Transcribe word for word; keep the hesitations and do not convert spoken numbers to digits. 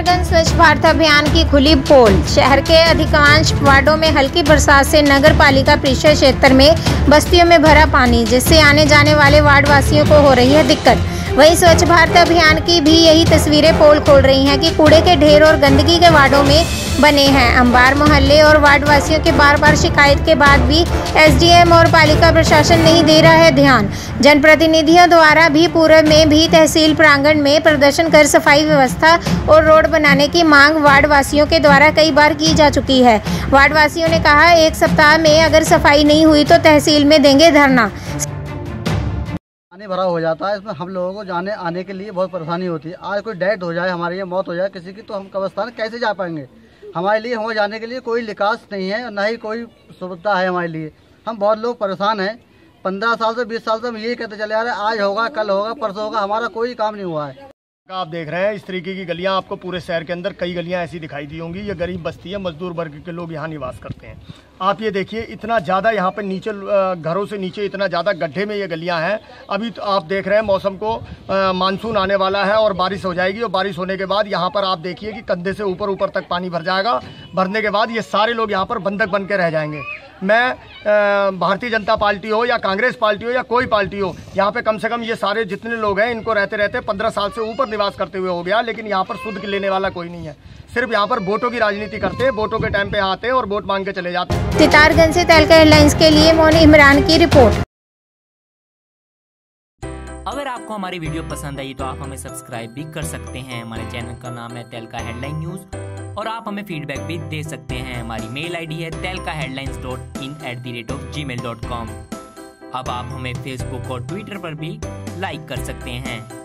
सितारगंज स्वच्छ भारत अभियान की खुली पोल। शहर के अधिकांश वार्डों में हल्की बरसात से नगर पालिका परिषद क्षेत्र में बस्तियों में भरा पानी, जिससे आने जाने वाले वार्ड वासियों को हो रही है दिक्कत। वहीं स्वच्छ भारत अभियान की भी यही तस्वीरें पोल खोल रही हैं कि कूड़े के ढेर और गंदगी के वार्डों में बने हैं। अंबार मोहल्ले और वार्ड वासियों के बार बार शिकायत के बाद भी एसडीएम और पालिका प्रशासन नहीं दे रहा है ध्यान। जनप्रतिनिधियों द्वारा भी पूर्व में भी तहसील प्रांगण में प्रदर्शन कर सफाई व्यवस्था और रोड बनाने की मांग वार्ड वासियों के द्वारा कई बार की जा चुकी है। वार्ड वासियों ने कहा, एक सप्ताह में अगर सफाई नहीं हुई तो तहसील में देंगे धरना। पानी भरा हो जाता है, इसमें हम लोगों को जाने आने के लिए बहुत परेशानी होती है। आज कोई डेथ हो जाए, हमारी ये मौत हो जाए किसी की, तो हम कब्रिस्तान कैसे जा पाएंगे? हमारे लिए वहाँ जाने के लिए कोई निकास नहीं है, न ही कोई सुविधा है हमारे लिए। हम बहुत लोग परेशान हैं। पंद्रह साल से बीस साल से हम यही कहते चले आ रहे हैं, आज होगा, कल होगा, परसों होगा, हमारा कोई काम नहीं हुआ है। आप देख रहे हैं इस तरीके की गलियां आपको पूरे शहर के अंदर कई गलियां ऐसी दिखाई दी होंगी। ये गरीब बस्ती है, मजदूर वर्ग के लोग यहाँ निवास करते हैं। आप ये देखिए, इतना ज़्यादा यहाँ पर नीचे घरों से नीचे इतना ज़्यादा गड्ढे में ये गलियां हैं। अभी तो आप देख रहे हैं मौसम को, मानसून आने वाला है और बारिश हो जाएगी, और बारिश होने के बाद यहाँ पर आप देखिए कि कंधे से ऊपर ऊपर तक पानी भर जाएगा। भरने के बाद ये सारे लोग यहाँ पर बंधक बन के रह जाएंगे। मैं भारतीय जनता पार्टी हो या कांग्रेस पार्टी हो या कोई पार्टी हो, यहाँ पे कम से कम ये सारे जितने लोग हैं, इनको रहते रहते पंद्रह साल से ऊपर निवास करते हुए हो गया, लेकिन यहाँ पर शुद्ध लेने वाला कोई नहीं है। सिर्फ यहाँ पर वोटों की राजनीति करते हैं, वोटों के टाइम पे आते हैं और वोट मांग के चले जाते हैं। सितारगंज से तहलका हेडलाइंस के लिए मोहन इमरान की रिपोर्ट। अगर आपको हमारी वीडियो पसंद आई तो आप हमें सब्सक्राइब भी कर सकते हैं। हमारे चैनल का नाम है तहलका हेडलाइन न्यूज, और आप हमें फीडबैक भी दे सकते हैं। हमारी मेल आईडी है Tehelka headlines dot in at the rate of Gmail dot com. अब आप हमें फेसबुक और ट्विटर पर भी लाइक कर सकते हैं।